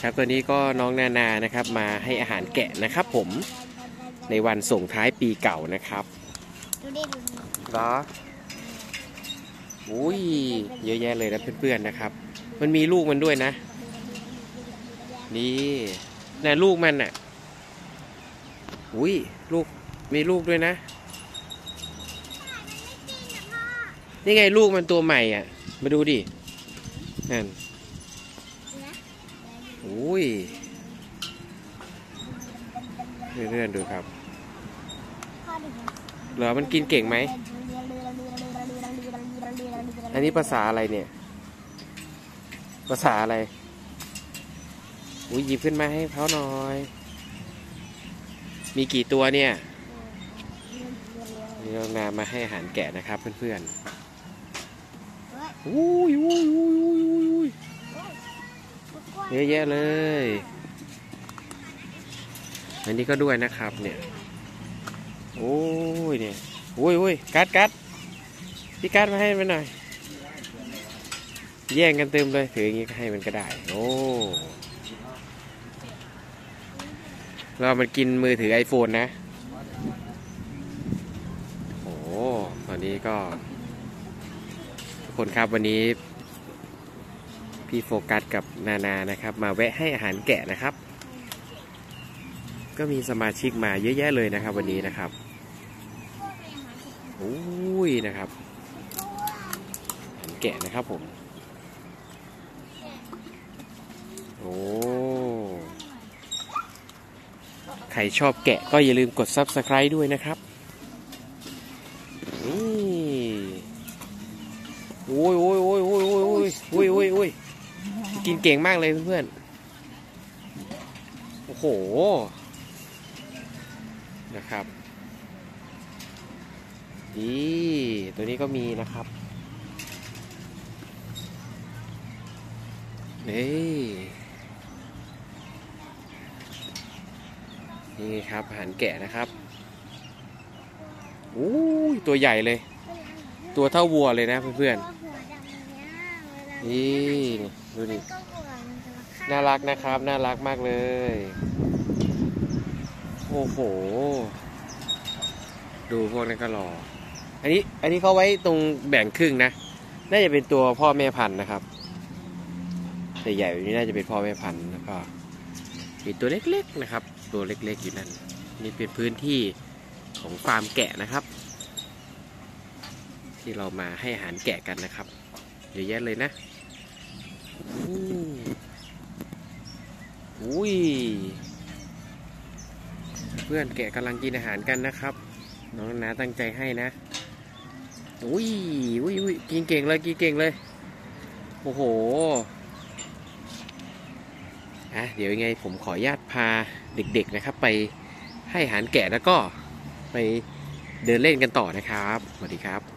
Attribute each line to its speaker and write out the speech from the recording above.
Speaker 1: ครับตัวนี้ก็น้องนานานะครับมาให้อาหารแกะนะครับผมในวันส่งท้ายปีเก่านะครับ
Speaker 2: ดูดิดู
Speaker 1: เหรออุ้ยเยอะแยะเลยนะเพื่อนๆนะครับมันมีลูกมันด้วยนะนี่น่ะลูกมันอ่ะอุ้ยลูกมีลูกด้วยนะนี่ไงลูกมันตัวใหม่อ่ะมาดูดินั่นอุ้ยเพื่อนๆดูครับเหรอมันกินเก่งไหมอันนี้ภาษาอะไรเนี่ยภาษาอะไรอุ้ยหยิบขึ้นมาให้เขาหน่อยมีกี่ตัวเนี่ยนี่เรานำมาให้อาหารแกะนะครับเพื่อนๆอุ้ยอุ้ยอุ้ยอุ้ยอุ้ยเยอะแยะเลยอันนี้ก็ด้วยนะครับเนี่ยโอ้ยเนี่ยอุ้ยอุ้ยกัดพี่กัดมาให้มันหน่อยแย่งกันเต็มเลยถืออย่างนี้ก็ให้มันก็ได้โอ้เรามันกินมือถือ iPhone นะโอ้ตอนนี้ก็ทุกคนครับวันนี้พี่โฟกัสกับนานานะครับมาแวะให้อาหารแกะนะครับก็มีสมาชิกมาเยอะแยะเลยนะครับวันนี้นะครับโอ้ยนะครับอาหารแกะนะครับผมโอ้ใครชอบแกะก็อย่าลืมกด Subscribe ด้วยนะครับนี่โอ้ยโอ้ยโอ้ยโอ้ยโอ้ยโอ้ยโอ้ยโอ้ยโอ้ยกินเก่งมากเลยเพื่อนๆโอ้โหนะครับนี่ตัวนี้ก็มีนะครับนี่ครับอาหารแกะนะครับอู้ยตัวใหญ่เลยตัวเท่าวัวเลยนะเพื่อนๆนี่ดูดิน่ารักนะครับน่ารักมากเลยโอ้โหดูพวกนั้นก็รออันนี้เขาไว้ตรงแบ่งครึ่งนะน่าจะเป็นตัวพ่อแม่พันธุ์นะครับแต่ใหญ่แบบนี้น่าจะเป็นพ่อแม่พันธุ์แล้วก็มีตัวเล็กๆนะครับตัวเล็กๆอยู่นั่นนี่เป็นพื้นที่ของฟาร์มแกะนะครับที่เรามาให้อาหารแกะกันนะครับเยอะแยะเลยนะอุ้ยเพื่อนแกะกำลังกินอาหารกันนะครับน้องนาตั้งใจให้นะอุ้ยอุ้ยอุ้ยกินเก่งเลยกินเก่งเลยโอ้โหเดี๋ยวยังไงผมขออนุญาตพาเด็กๆนะครับไปให้อาหารแกะแล้วก็ไปเดินเล่นกันต่อนะครับสวัสดีครับ